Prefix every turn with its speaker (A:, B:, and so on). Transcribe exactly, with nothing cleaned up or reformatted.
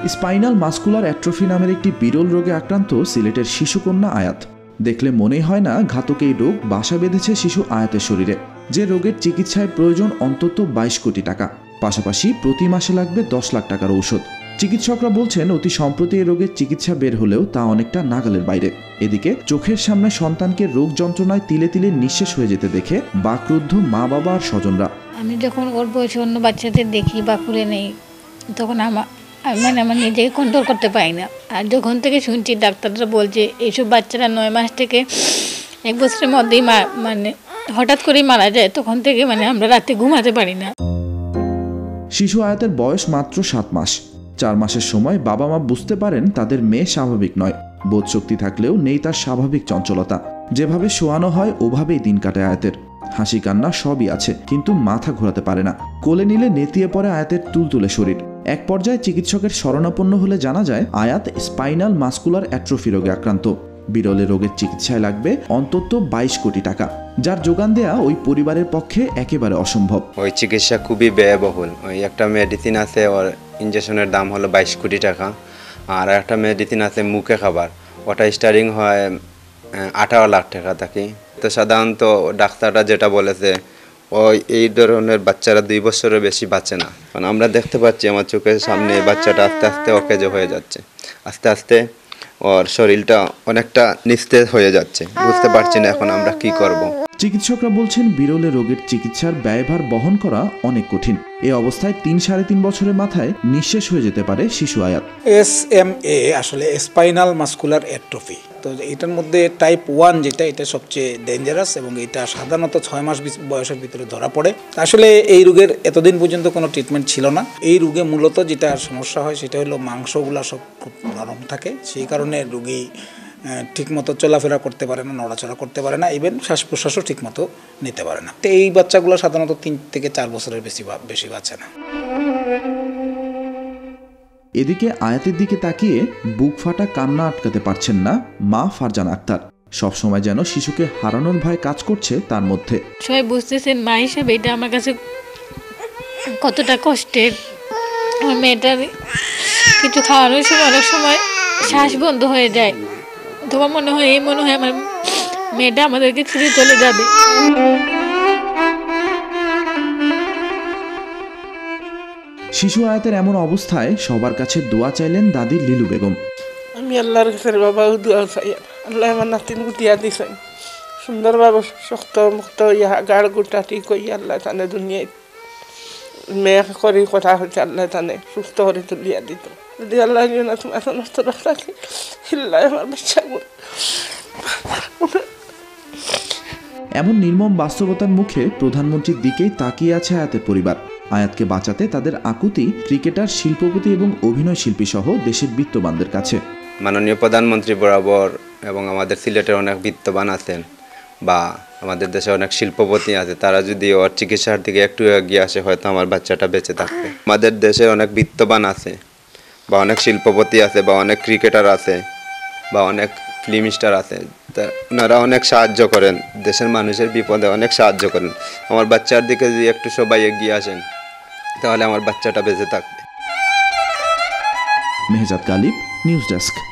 A: Spinal muscular atrophy নামের একটি বিরল রোগে আক্রান্ত সিলেটের শিশুকন্যা আয়াত। দেখলে মনেই হয় না ঘাতক এই রোগ বাসা বেঁধেছে শিশু আয়াতের শরীরে, যে রোগের চিকিৎসায় প্রয়োজন অন্তত বাইশ কোটি টাকা, পাশাপাশি প্রতি মাসে লাগবে দশ লাখ টাকার ঔষধ। চিকিৎসকরা বলছেন অতি সম্প্রতি এই রোগের চিকিৎসা বের হলেও তা অনেকটা নাগালের বাইরে। এদিকে চোখের সামনে সন্তানকে রোগ যন্ত্রণায় তিলে তিলে নিঃশেষ হয়ে যেতে দেখে বাকরুদ্ধ মা বাবা আর স্বজনরা।
B: আমি যখন ওর বয়সে অন্য বাচ্চাদের দেখি বা কুলে নেই, তখন আমার মানে আমার নিজেকে কন্ট্রোল করতে পারি না। আর যখন থেকে শুনছি ডাক্তাররা বলছে এইসব বাচ্চারা নয় মাস থেকে এক বছরের মধ্যেই মানে হঠাৎ করেই মারা যায়, তখন থেকে মানে আমরা রাতে ঘুমাতে পারি না।
A: শিশু আয়াতের বয়স মাত্র সাত মাস। চার মাসের সময় বাবা মা বুঝতে পারেন তাদের মেয়ে স্বাভাবিক নয়। বোধশক্তি থাকলেও নেই তার স্বাভাবিক চঞ্চলতা। যেভাবে শোয়ানো হয় ওভাবেই দিন কাটে আয়াতের। হাসি কান্না সবই আছে, কিন্তু মাথা ঘোরাতে পারে না। কোলে নিলে নেতিয়ে পড়ে আয়াতের তুলতুলে শরীর। এক পর্যায়ে চিকিৎসকের শরণাপন্ন হলে জানা যায় আয়াত স্পাইনাল মাস্কুলার অ্যাট্রফি রোগে আক্রান্ত। বিরল রোগের চিকিৎসায় লাগবে অন্তত বাইশ কোটি টাকা, যার যোগান দেয়া ওই পরিবারের পক্ষে একেবারে অসম্ভব।
C: ওই চিকিৎসা খুবই ব্যয়বহুল। ওই একটা মেডিসিন আছে, ওর ইঞ্জেকশনের দাম হলো বাইশ কোটি টাকা। আর একটা মেডিসিন আছে মুখে খাবার, ওটা স্টার্টিং হয় আঠারো লাখ টাকা থাকি। তো সাধারণত ডাক্তাররা যেটা বলেছে, ওই এই ধরনের বাচ্চারা দুই বছরের বেশি বাঁচে না। কারণ আমরা দেখতে পাচ্ছি আমার চোখের সামনে বাচ্চাটা আস্তে আস্তে অকেজ হয়ে যাচ্ছে, আস্তে আস্তে ওর শরীরটা অনেকটা নিস্তেজ হয়ে যাচ্ছে। বুঝতে পারছি না এখন আমরা কি করব।
A: চিকিৎসকরা বলছেন বিরল রোগের চিকিৎসার ব্যয়ভার বহন করা অনেক কঠিন। এই অবস্থায় তিন সাড়ে তিন বছরের মাথায় নিঃশেষ হয়ে যেতে পারে শিশু আয়াত।
D: এস এম এ আসলে স্পাইনাল মাস্কুলার অ্যাট্রফি। তো এটার মধ্যে টাইপ ওয়ান যেটা, এটা সবচেয়ে ডেঞ্জারাস এবং এটা সাধারণত ছয় মাস বয়সের ভিতরে ধরা পড়ে। আসলে এই রোগের এতদিন পর্যন্ত কোনো ট্রিটমেন্ট ছিল না। এই রোগে মূলত যেটা সমস্যা হয় সেটা হলো মাংসগুলো সব খুব নরম থাকে, সেই কারণে রোগী ঠিকমতো চলাফেরা করতে পারে না, নড়াচড়া করতে পারে না, ইভেন শ্বাস প্রশ্বাসও ঠিকমতো নিতে পারে না। তো এই বাচ্চাগুলো সাধারণত তিন থেকে চার বছরের বেশি বেশি বাঁচে না।
A: এদিকে আয়াতের দিকে তাকিয়ে বুক ফাটা কান্না আটকাতে পারছেন না মা ফারজানা আক্তার। সবসময় যেন শিশুকে হারানোর ভয় কাজ করছে তার মধ্যে।
B: সবাই বুঝতেছেন মা হিসাবে এটা আমার কাছে কতটা কষ্টের। আমার মেয়েটার কিছু খাওয়ানোর সময় অনেক সময় শ্বাস বন্ধ হয়ে যায়, তোমার মনে হয় এই মনে হয় আমার মেয়েটা আমাদেরকে ছেড়ে চলে যাবে।
A: শিশু আয়াতের এমন অবস্থায় সবার কাছে দোয়া চাইলেন দাদি লিলু বেগম।
E: আমি আল্লাহর কাছে বাবা দোয়া চাই, আল্লাহ আমার নাতিন গুটিয়া দিছেন সুন্দরভাবে শক্ত মুক্ত ইয়া গাড় গুটা ঠিক হইয়া আল্লাহ তানে দুনিয়ায় মেয়ে করি কথা হচ্ছে আল্লাহ তানে সুস্থ করে তুলিয়া দিত। যদি আল্লাহ না তোমার নষ্ট রাখে হিল্লায় আমার বাচ্চাগুলো।
A: এমন নির্মম বাস্তবতার মুখে প্রধানমন্ত্রীর দিকেই তাকিয়ে আছে আয়াতের পরিবার। আয়াতকে বাঁচাতে তাদের আকুতি ক্রিকেটার, শিল্পপতি এবং অভিনয় শিল্পী সহ দেশের বিত্তবানদের কাছে।
C: মাননীয় প্রধানমন্ত্রী বরাবর এবং আমাদের সিলেটের অনেক বিত্তবান আছেন বা আমাদের দেশে অনেক শিল্পপতি আছে, তারা যদি ওর চিকিৎসার দিকে একটু এগিয়ে আসে হয়তো আমার বাচ্চাটা বেঁচে থাকবে। আমাদের দেশে অনেক বিত্তবান আছে বা অনেক শিল্পপতি আছে বা অনেক ক্রিকেটার আছে বা অনেক ফিল্ম স্টার আছে, তা ওনারা অনেক সাহায্য করেন, দেশের মানুষের বিপদে অনেক সাহায্য করেন। আমার বাচ্চার দিকে যদি একটু সবাই এগিয়ে আসেন তাহলে আমার বাচ্চাটা বেঁচে থাকবে।
A: Mehzad Ghalib, news desk.